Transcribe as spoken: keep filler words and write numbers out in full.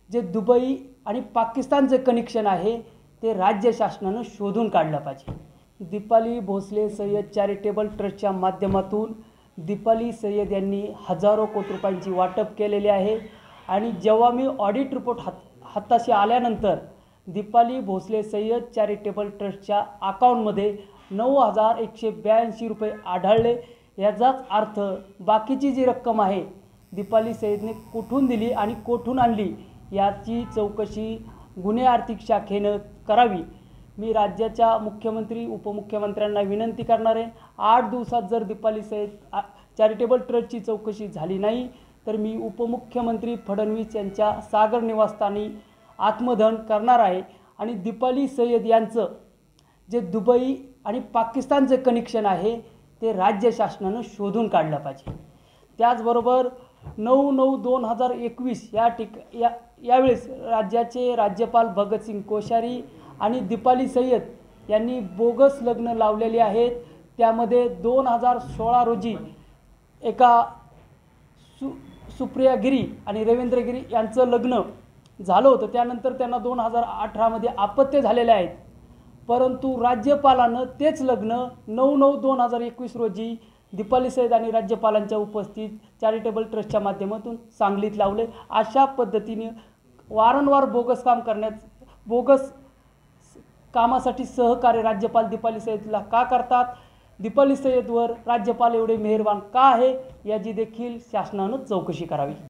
जे दुबई आणि पाकिस्तानचे कनेक्शन आहे ते राज्य शासनाने शोधून काढलं पाहिजे। दीपाली भोसले सय्यद चॅरिटेबल ट्रस्टच्या माध्यमातून दीपाली सय्यद यांनी हजारो कोटी रुपयांची वाटप केलेले आहे आणि जेव्हा मी ऑडिट रिपोर्ट हात हाताशी आल्यानंतर दीपाली भोसले सय्यद चॅरिटेबल ट्रस्टच्या अकाउंटमध्ये नऊ हजार एकशे ब्याऐंशी रुपये आढळले। याचाच अर्थ बाकीची जी रक्कम आहे दीपाली सय्यदने कुठून दिली आणि कुठून आणली याची चौकशी गुन्हे आर्थिक शाखेने करावी। मी राज्याच्या मुख्यमंत्री उपमुख्यमंत्र्यांना विनंती करणार आहे, आठ दिवसात जर दीपाली सय्यद चॅरिटेबल ट्रस्टची चौकशी झाली नाही तर मी उपमुख्यमंत्री फडणवीस यांच्या सागर निवासस्थानी आत्मदहन करणार आहे आणि दीपाली सय्यद यांचं जे दुबई आणि पाकिस्तानचे कनेक्शन आहे ते राज्य शासनाने शोधून काढलं पाहिजे। त्याचबरोबर नऊ नऊ दोन हजार एकवीस या ठिक या यावेळेस राज्याचे राज्यपाल भगतसिंग कोश्यारी आणि दीपाली सय्यद यांनी बोगस लग्न लावलेले आहेत। त्यामध्ये दोन हजार सोळा रोजी एका सु सुप्रिया गिरी आणि रवींद्र गिरी यांचं लग्न झालं होतं। त्यानंतर त्यांना दोन हजार अठरामध्ये अपत्य झालेले आहेत, परंतु राज्यपालानं तेच लग्न नऊ नऊ दोन हजार एकवीस रोजी दीपाली सय्यद आणि राज्यपालांच्या उपस्थित चॅरिटेबल ट्रस्टच्या माध्यमातून सांगलीत लावले। अशा पद्धतीने वारंवार बोगस काम करण्यात बोगस कामासाठी सहकार्य राज्यपाल दीपाली सय्यदला का करतात, दीपाली सय्यदवर राज्यपाल एवढे मेहरबान का आहे याची देखील शासनाने चौकशी करावी।